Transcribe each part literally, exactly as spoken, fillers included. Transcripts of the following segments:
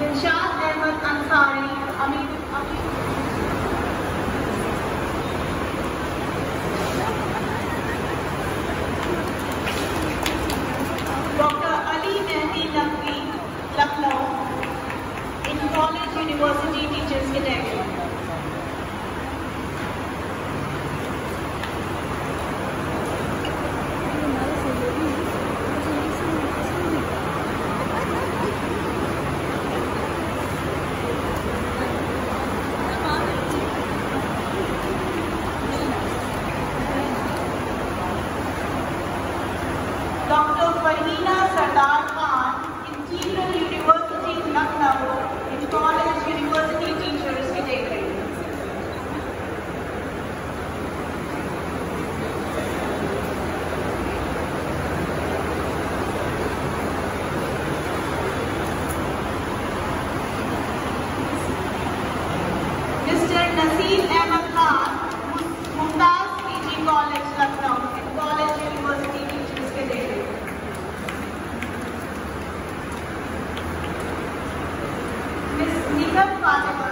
Dilshad Ahmad Ansari, Ahmad. Doctor Ali Mehdi Naqvi, Lucknow, in college university teachers category. Doctor Farhina Sardar Khan, Integral University, Lucknow, in college university teachers category. Mister Naseem Ahmad Khan, Mumtaz P G College, Lucknow, in college university teachers category. Miss Nigar Fatima,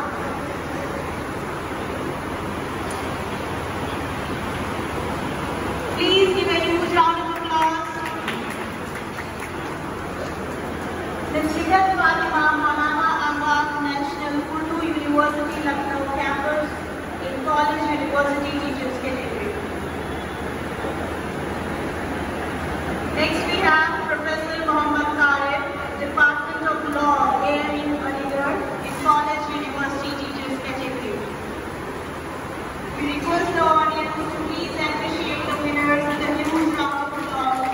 please give a huge round of applause. Miss Nigar Fatima, Maulana Ahmad National Urdu University, Lucknow campus, in college university teachers category. Next we have Professor Muhammad Karib, Department of Law, A M U, Aligarh, in college university teachers category. We request the audience to please appreciate the winners with a huge round of applause.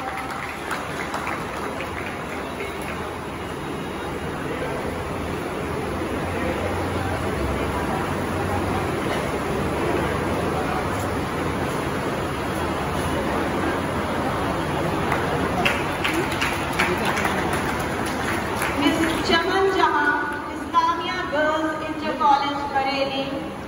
Miss Chaman Jahan, Islamia Girls Inter College, Bareilly,